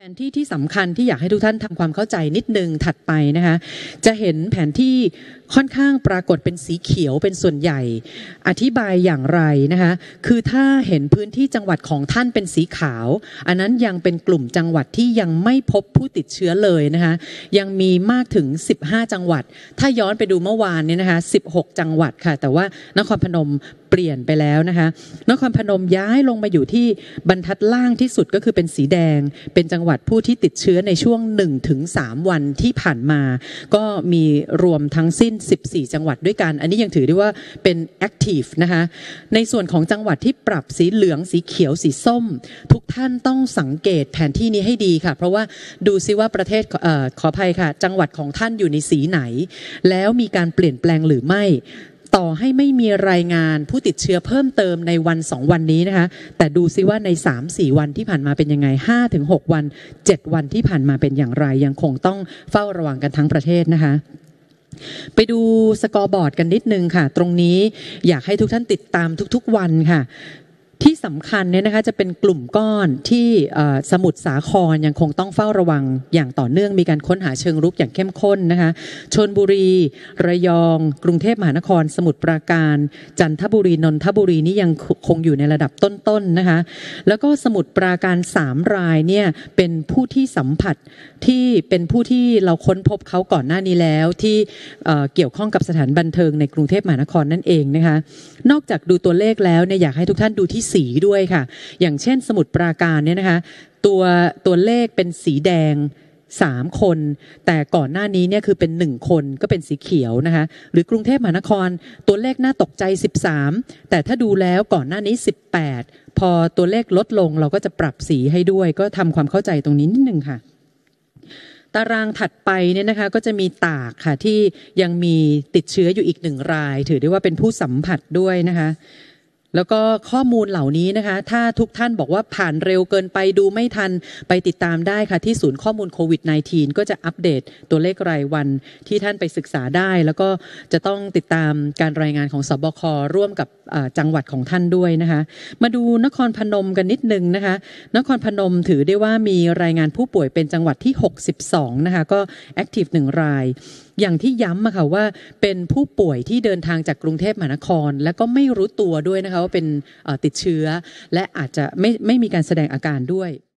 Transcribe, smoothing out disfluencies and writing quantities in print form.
แผนที่ที่สำคัญที่อยากให้ทุกท่านทำความเข้าใจนิดนึงถัดไปนะคะจะเห็นแผนที่ค่อนข้างปรากฏเป็นสีเขียวเป็นส่วนใหญ่อธิบายอย่างไรนะคะคือถ้าเห็นพื้นที่จังหวัดของท่านเป็นสีขาวอันนั้นยังเป็นกลุ่มจังหวัดที่ยังไม่พบผู้ติดเชื้อเลยนะคะยังมีมากถึง15จังหวัดถ้าย้อนไปดูเมื่อวานเนี่ยนะคะ16จังหวัดค่ะแต่ว่านครพนมเปลี่ยนไปแล้วนะคะนครพนมย้ายลงมาอยู่ที่บรรทัดล่างที่สุดก็คือเป็นสีแดงเป็นจังหวัดผู้ที่ติดเชื้อในช่วง 1-3 วันที่ผ่านมาก็มีรวมทั้งสิ้น14จังหวัดด้วยกันอันนี้ยังถือได้ว่าเป็น active นะคะในส่วนของจังหวัดที่ปรับสีเหลืองสีเขียวสีส้มทุกท่านต้องสังเกตแผนที่นี้ให้ดีค่ะเพราะว่าดูซิว่าประเทศขออภัยค่ะจังหวัดของท่านอยู่ในสีไหนแล้วมีการเปลี่ยนแปลงหรือไม่ต่อให้ไม่มีรายงานผู้ติดเชื้อเพิ่มเติมในวัน2วันนี้นะคะแต่ดูซิว่าใน 3-4 วันที่ผ่านมาเป็นยังไง 5-6 วัน 7 วันที่ผ่านมาเป็นอย่างไรยังคงต้องเฝ้าระวังกันทั้งประเทศนะคะไปดูสกอร์บอร์ดกันนิดนึงค่ะตรงนี้อยากให้ทุกท่านติดตามทุกๆวันค่ะที่สำคัญเนี่ยนะคะจะเป็นกลุ่มก้อนที่สมุทรสาครยังคงต้องเฝ้าระวังอย่างต่อเนื่องมีการค้นหาเชิงรุกอย่างเข้มข้นนะคะชลบุรีระยองกรุงเทพมหานครสมุทรปราการจันทบุรีนนทบุรีนี่ยังคงอยู่ในระดับต้นๆนะคะแล้วก็สมุทรปราการ3รายเนี่ยเป็นผู้ที่สัมผัสที่เป็นผู้ที่เราค้นพบเขาก่อนหน้านี้แล้วที่เกี่ยวข้องกับสถานบันเทิงในกรุงเทพมหานครนั่นเองนะคะนอกจากดูตัวเลขแล้วเนี่ยอยากให้ทุกท่านดูที่สีด้วยค่ะอย่างเช่นสมุทรปราการเนี่ยนะคะตัวเลขเป็นสีแดง3คนแต่ก่อนหน้านี้เนี่ยคือเป็น1คนก็เป็นสีเขียวนะคะหรือกรุงเทพมหานครตัวเลขน่าตกใจ13แต่ถ้าดูแล้วก่อนหน้านี้18พอตัวเลขลดลงเราก็จะปรับสีให้ด้วยก็ทำความเข้าใจตรงนี้นิดนึงค่ะตารางถัดไปเนี่ยนะคะก็จะมีตากค่ะที่ยังมีติดเชื้ออยู่อีก1รายถือได้ว่าเป็นผู้สัมผัสด้วยนะคะแล้วก็ข้อมูลเหล่านี้นะคะถ้าทุกท่านบอกว่าผ่านเร็วเกินไปดูไม่ทันไปติดตามได้ค่ะที่ศูนย์ข้อมูลโควิด -19 ก็จะอัปเดตตัวเลขรายวันที่ท่านไปศึกษาได้แล้วก็จะต้องติดตามการรายงานของสบคร่วมกับจังหวัดของท่านด้วยนะคะมาดูนครพนมกันนิดนึงนะคะนครพนมถือได้ว่ามีรายงานผู้ป่วยเป็นจังหวัดที่62นะคะก็แอคทีฟ1รายอย่างที่ย้ำมาค่ะว่าเป็นผู้ป่วยที่เดินทางจากกรุงเทพมหานครและก็ไม่รู้ตัวด้วยนะคะว่าเป็นติดเชื้อและอาจจะไม่มีการแสดงอาการด้วย